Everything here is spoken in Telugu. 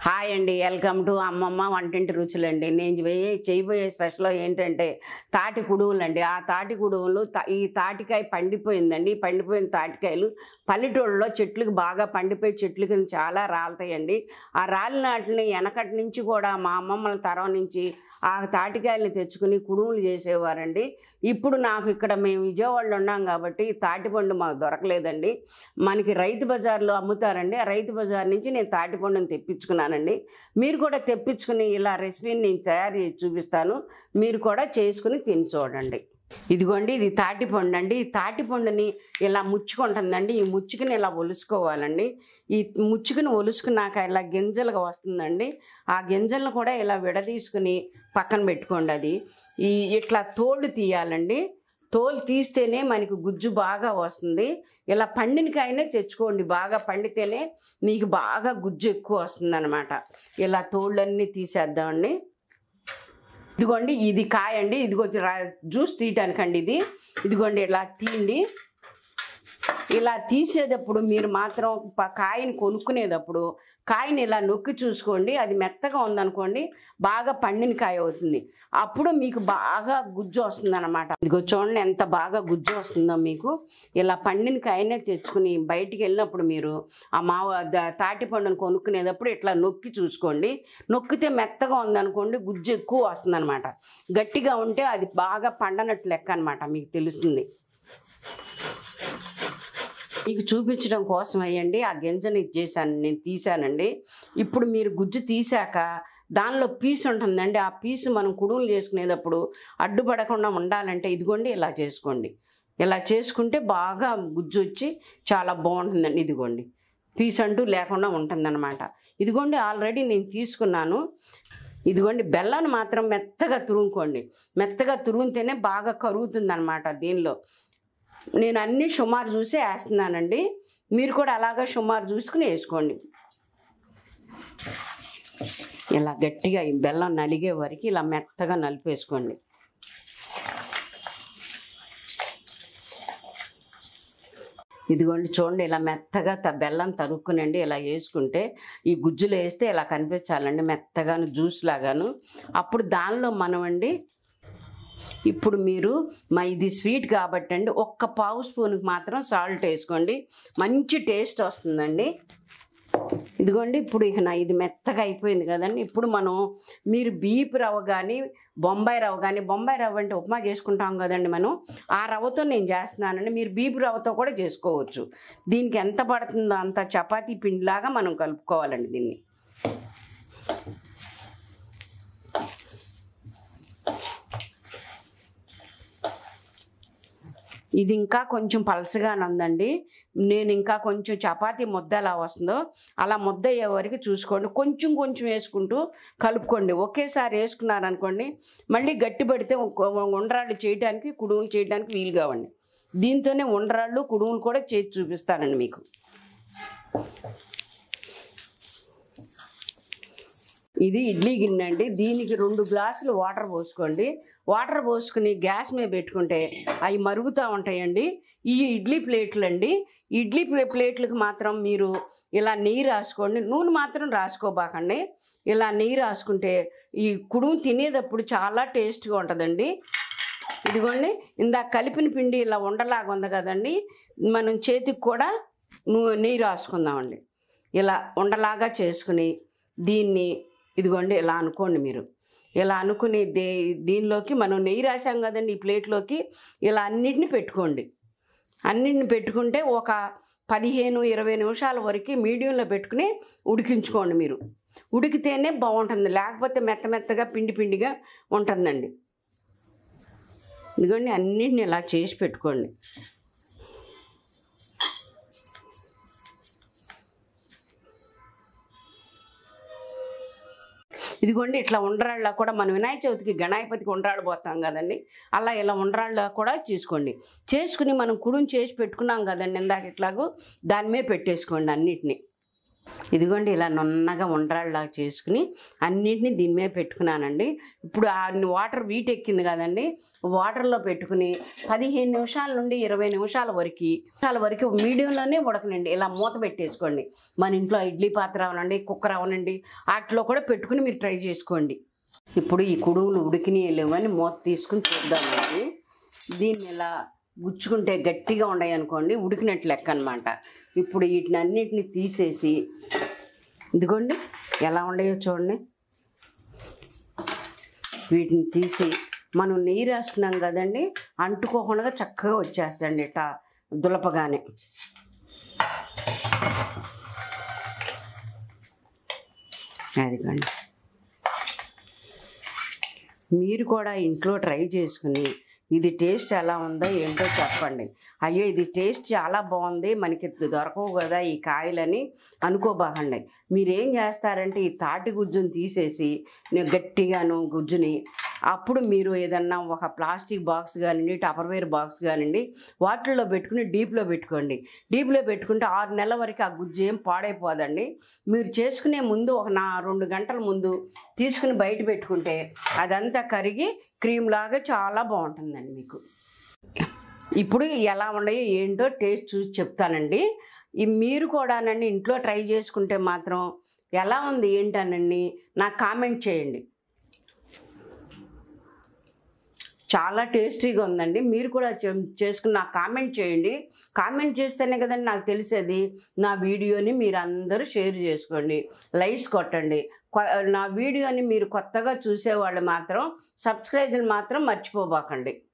హాయ్ అండి, వెల్కమ్ టు అమ్మమ్మ వంటింటి రుచులు అండి. నేను చేయబోయే స్పెషల్ ఏంటంటే తాటి కుడుములు అండి. ఆ తాటి కుడుములు ఈ తాటికాయ పండిపోయిందండి. పండిపోయిన తాటికాయలు పల్లెటూళ్ళలో చెట్లకు బాగా పండిపోయి చెట్లు కింద చాలా రాలుతాయండి. ఆ రాలిన వాటిని వెనకటి నుంచి కూడా మా అమ్మమ్మల తరం నుంచి ఆ తాటికాయలని తెచ్చుకుని కుడుములు చేసేవారండి. ఇప్పుడు నాకు ఇక్కడ మేము విజయవాడలో ఉన్నాం కాబట్టి తాటిపండు మాకు దొరకలేదండి. మనకి రైతు బజార్లో అమ్ముతారండి. ఆ రైతు బజార్ నుంచి నేను తాటిపండుని తెప్పించుకున్నానండి. మీరు కూడా తెప్పించుకుని ఇలా రెసిపీని నేను తయారు చేసి చూపిస్తాను. మీరు కూడా చేసుకుని తిని చూడండి. ఇదిగోండి, ఇది తాటిపండు అండి. ఈ తాటిపండుని ఇలా ముచ్చుకుంటుందండి. ఈ ముచ్చుకుని ఇలా ఒలుసుకోవాలండి. ఈ ముచ్చుకుని ఒలుసుకున్నాక ఇలా గింజలుగా వస్తుందండి. ఆ గింజలను కూడా ఇలా విడదీసుకుని పక్కన పెట్టుకోండి. అది ఇట్లా తోలు తీయాలండి. తోలు తీస్తేనే మనకు గుజ్జు బాగా వస్తుంది. ఇలా పండినకాయనే తెచ్చుకోండి. బాగా పండితేనే మీకు బాగా గుజ్జు ఎక్కువ వస్తుంది అన్నమాట. ఇలా తోళ్ళన్నీ తీసేద్దామండి. ఇదిగోండి, ఇది కాయ అండి. ఇదిగో జ్యూస్ తీయటానికండి ఇదిగోండి ఇలా తీయండి. ఇలా తీసేటప్పుడు మీరు మాత్రం కాయని కొనుక్కునేటప్పుడు కాయని ఇలా నొక్కి చూసుకోండి. అది మెత్తగా ఉందనుకోండి, బాగా పండిన కాయ అవుతుంది. అప్పుడు మీకు బాగా గుజ్జు వస్తుంది అన్నమాట. ఇదిగో చూడండి ఎంత బాగా గుజ్జు వస్తుందో మీకు. ఇలా పండిన కాయనే తెచ్చుకుని బయటికి వెళ్ళినప్పుడు మీరు ఆ తాటి పండును కొనుక్కునేటప్పుడు ఇట్లా నొక్కి చూసుకోండి. నొక్కితే మెత్తగా ఉందనుకోండి, గుజ్జు ఎక్కువ వస్తుంది అనమాట. గట్టిగా ఉంటే అది బాగా పండనట్టు లెక్క అనమాట, మీకు తెలుస్తుంది. మీకు చూపించడం కోసం అయ్యండి ఆ గింజని నేను తీసానండి. ఇప్పుడు మీరు గుజ్జు తీసాక దానిలో పీసు ఉంటుందండి. ఆ పీసు మనం కుడుములు చేసుకునేటప్పుడు అడ్డుపడకుండా ఉండాలంటే ఇదిగోండి ఇలా చేసుకోండి. ఇలా చేసుకుంటే బాగా గుజ్జు వచ్చి చాలా బాగుంటుందండి. ఇదిగోండి పీసు అంటూ లేకుండా ఉంటుందన్నమాట. ఇదిగోండి ఆల్రెడీ నేను తీసుకున్నాను. ఇదిగోండి బెల్లాన్ని మాత్రం మెత్తగా తురుముకోండి. మెత్తగా తురిమితేనే బాగా కరుగుతుంది అన్నమాట. దీనిలో నేను అన్నీ సుమారు చూసి వేస్తున్నానండి. మీరు కూడా అలాగా సుమారు చూసుకుని వేసుకోండి. ఇలా గట్టిగా ఈ బెల్లం నలిగే వరకు ఇలా మెత్తగా నలిపేసుకోండి. ఇదిగోండి చూడండి, ఇలా మెత్తగా బెల్లం తరుక్కునండి. ఇలా వేసుకుంటే ఈ గుజ్జులో వేస్తే ఇలా కనిపించాలండి, మెత్తగాను జ్యూస్ లాగాను. అప్పుడు దానిలో మనమండి ఇప్పుడు మీరు ఇది స్వీట్ కాబట్టి అండి 1 పావు స్పూన్కి మాత్రం సాల్ట్ వేసుకోండి. మంచి టేస్ట్ వస్తుందండి. ఇదిగోండి ఇప్పుడు ఇది మెత్తగా అయిపోయింది కదండి. ఇప్పుడు మీరు బియ్యపు రవ్వ కానీ బొంబాయి రవ్వ కానీ, బొంబాయి రవ్వ అంటే ఉప్మా చేసుకుంటాం కదండి మనం, ఆ రవ్వతో నేను చేస్తున్నానండి. మీరు బియ్యపు రవ్వతో కూడా చేసుకోవచ్చు. దీనికి ఎంత పడుతుందో అంత చపాతీ పిండిలాగా మనం కలుపుకోవాలండి దీన్ని. ఇది ఇంకా కొంచెం పలసగానే ఉందండి. నేను ఇంకా కొంచెం చపాతీ ముద్ద ఎలా వస్తుందో అలా ముద్ద అయ్యే వరకు చూసుకోండి. కొంచెం కొంచెం వేసుకుంటూ కలుపుకోండి. ఒకేసారి వేసుకున్నారనుకోండి మళ్ళీ గట్టి పడితే ఉండ్రాళ్ళు చేయడానికి కుడుములు చేయడానికి వీలు కావండి. దీంతోనే ఉండ్రాళ్ళు కుడుములు కూడా చేసి చూపిస్తానండి మీకు. ఇది ఇడ్లీ గిన్నె అండి. దీనికి 2 గ్లాసులు వాటర్ పోసుకోండి. వాటర్ పోసుకుని గ్యాస్ మీద పెట్టుకుంటే అవి మరుగుతూ ఉంటాయండి. ఈ ఇడ్లీ ప్లేట్లు అండి. ఇడ్లీ ప్లేట్లకు మాత్రం మీరు ఇలా నెయ్యి రాసుకోండి. నూనె మాత్రం రాసుకోబాకండి. ఇలా నెయ్యి రాసుకుంటే ఈ కుడుము తినేటప్పుడు చాలా టేస్ట్గా ఉంటుందండి. ఇదిగోండి ఇందాక కలిపిన పిండి ఇలా ఉండలాగా ఉంది కదండి, మనం చేతికి కూడా నెయ్యి రాసుకుందామండి. ఇలా ఉండలాగా చేసుకుని దీన్ని ఇదిగోండి ఇలా అనుకోండి. మీరు ఇలా అనుకుని దీనిలోకి మనం నెయ్యి రాసాం కదండి, ఈ ప్లేట్లోకి ఇలా అన్నిటిని పెట్టుకోండి. అన్నిటిని పెట్టుకుంటే ఒక 15-20 నిమిషాల వరకు మీడియంలో పెట్టుకుని ఉడికించుకోండి. మీరు ఉడికితేనే బాగుంటుంది, లేకపోతే మెత్తగా పిండిగా ఉంటుందండి. ఇదిగోండి అన్నిటిని ఇలా చేసి పెట్టుకోండి. ఇదిగోండి ఇట్లా ఉండ్రాళ్ళ కూడా మనం వినాయక చవితికి గణాధిపతికి ఉండ్రాళ్ళు పోతాం కదండి, అలా ఇలా ఉండ్రాళ్ళ కూడా చేసుకోండి. చేసుకుని మనం కుడుము చేసి పెట్టుకున్నాం కదండి ఇందాక, ఇట్లాగూ దాని మీద పెట్టేసుకోండి అన్నిటినీ. ఇదిగోండి ఇలా నున్నగా ఉండ్రాళ్ళలాగా చేసుకుని అన్నింటినీ దీని మీద పెట్టుకున్నానండి. ఇప్పుడు ఆ వాటర్ వీటెక్కింది కదండి, వాటర్లో పెట్టుకుని 15 నిమిషాల నుండి 20 నిమిషాల వరకు మీడియంలోనే ఉడకనండి. ఇలా మూత పెట్టేసుకోండి. మన ఇంట్లో ఇడ్లీ పాత్ర అవనండి, కుక్కర్ అవనండి, వాటిలో కూడా పెట్టుకుని మీరు ట్రై చేసుకోండి. ఇప్పుడు ఈ కుడుములు ఉడికిని లేవని మూత తీసుకుని చూద్దామండి. దీన్ని ఇలా గుచ్చుకుంటే గట్టిగా ఉన్నాయి అనుకోండి, ఉడికినట్లు లెక్క అనమాట. ఇప్పుడు వీటిని అన్నిటిని తీసేసి ఇదిగోండి ఎలా ఉన్నాయో చూడండి. వీటిని తీసి మనం నెయ్యి రాసుకున్నాం కదండి, అంటుకోకుండా చక్కగా వచ్చేస్తండి ఇట్లా దులపగానే. అదిగోండి, మీరు కూడా ఇంట్లో ట్రై చేసుకుని ఇది టేస్ట్ ఎలా ఉందో ఏంటో చెప్పండి. అయ్యో ఇది టేస్ట్ చాలా బాగుంది, మనకి దొరకవు కదా ఈ కాయలని అనుకోబాకండి. మీరేం చేస్తారంటే ఈ తాటి గుజ్జుని తీసేసి గట్టిగాను గుజ్జుని అప్పుడు మీరు ఏదన్నా ఒక ప్లాస్టిక్ బాక్స్ కానివ్వండి, టపర్వేర్ బాక్స్ కానివ్వండి, వాటిల్లో పెట్టుకుని డీప్లో పెట్టుకోండి. డీప్లో పెట్టుకుంటే 6 నెలల వరకు ఆ గుజ్జు ఏం పాడైపోదండి. మీరు చేసుకునే ముందు ఒక 2 గంటల ముందు తీసుకుని బయట పెట్టుకుంటే అదంతా కరిగి క్రీమ్ లాగా చాలా బాగుంటుందండి మీకు. ఇప్పుడు ఎలా ఉన్నాయో ఏంటో టేస్ట్ చూసి చెప్తానండి. మీరు కూడానండి ఇంట్లో ట్రై చేసుకుంటే మాత్రం ఎలా ఉంది ఏంటనండి నాకు కామెంట్ చేయండి. చాలా టేస్టీగా ఉందండి. మీరు కూడా చేసుకుని నాకు కామెంట్ చేయండి. కామెంట్ చేస్తేనే కదండి నాకు తెలిసేది. నా వీడియోని మీరు అందరూ షేర్ చేసుకోండి, లైక్స్ కొట్టండి. నా వీడియోని మీరు కొత్తగా చూసేవాళ్ళు మాత్రం సబ్స్క్రైబ్ మాత్రం మర్చిపోబాకండి.